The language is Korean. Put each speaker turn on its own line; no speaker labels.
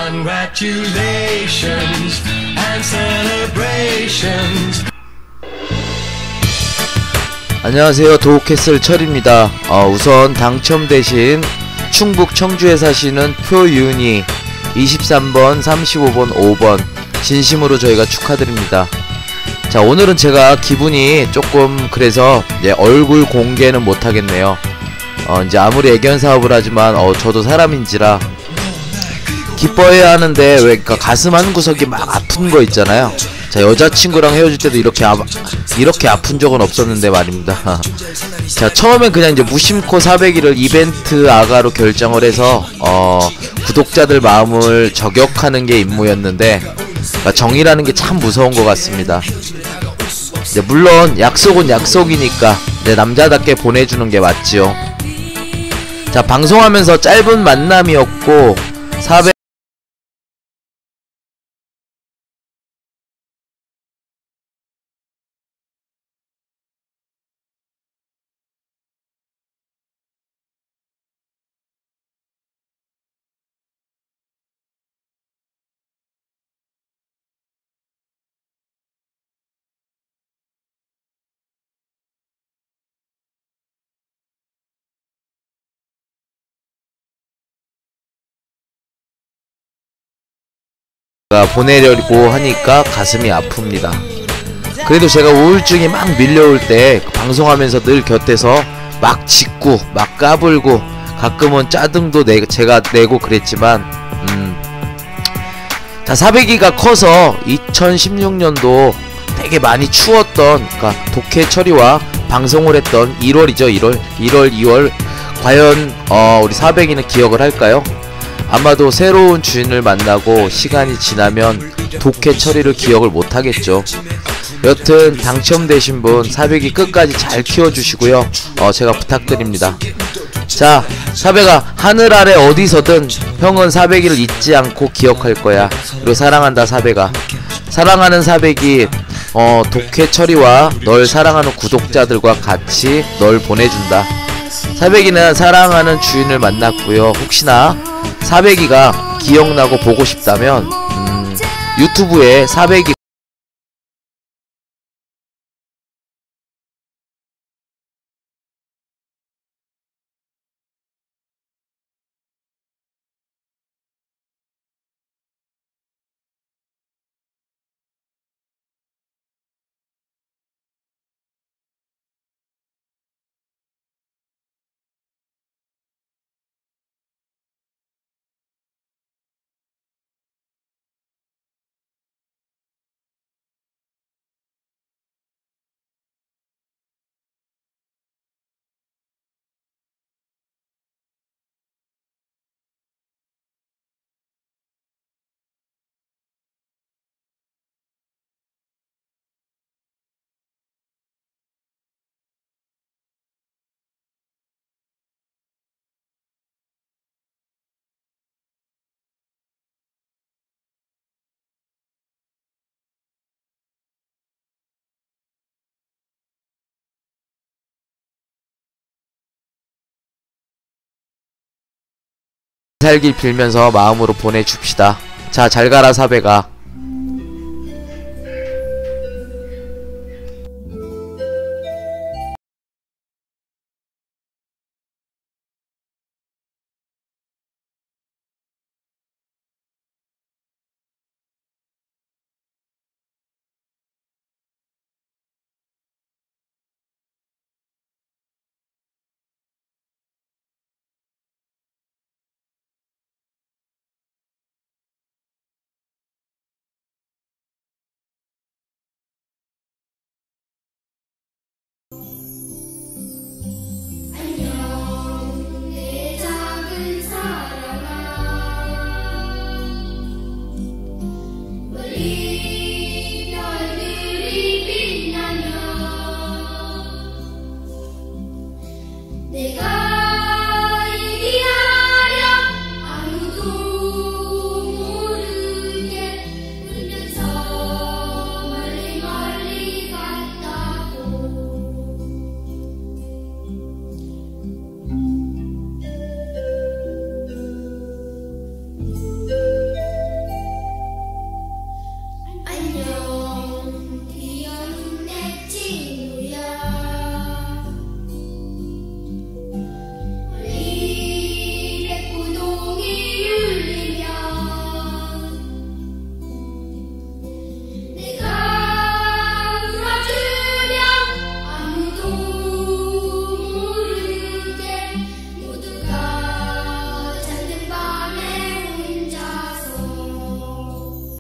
Congratulations and celebrations.
안녕하세요, 도우캐슬 철입니다. 우선 당첨되신 충북 청주에 사시는 표윤이 23번 35번 5번 진심으로 저희가 축하드립니다. 자, 오늘은 제가 기분이 조금 그래서 이제 얼굴 공개는 못하겠네요. 이제 아무리 애견 사업을 하지만 저도 사람인지라 기뻐해야 하는데 왜 그러니까 가슴 한 구석이 막 아픈 거 있잖아요. 자, 여자친구랑 헤어질 때도 이렇게 아픈 적은 없었는데 말입니다. 자, 처음엔 그냥 이제 무심코 400일을 이벤트 아가로 결정을 해서 구독자들 마음을 저격하는 게 임무였는데, 그러니까 정이라는 게 참 무서운 것 같습니다. 이제 물론 약속은 약속이니까 이제 남자답게 보내주는 게 맞지요. 자, 방송하면서 짧은 만남이었고 400 보내려고 하니까 가슴이 아픕니다. 그래도 제가 우울증이 막 밀려올 때 방송하면서 늘 곁에서 막 짖고 막 까불고 가끔은 짜증도 제가 내고 그랬지만 다 400기가 커서 2016년도 되게 많이 추웠던, 그러니까 독해처리와 방송을 했던 1월이죠. 1월 2월 과연 우리 400기는 기억을 할까요? 아마도 새로운 주인을 만나고 시간이 지나면 독해 처리를 기억을 못하겠죠. 여튼 당첨되신 분 400이 끝까지 잘 키워주시고요. 제가 부탁드립니다. 자, 400아, 하늘 아래 어디서든 형은 400이를 잊지 않고 기억할 거야. 그리고 사랑한다 400아. 사랑하는 400이 독해 처리와 널 사랑하는 구독자들과 같이 널 보내준다. 400이는 사랑하는 주인을 만났고요. 혹시나 400이가 기억나고 보고 싶다면 유튜브에 400이 살길 빌면서 마음으로 보내줍시다. 자, 잘가라 400아.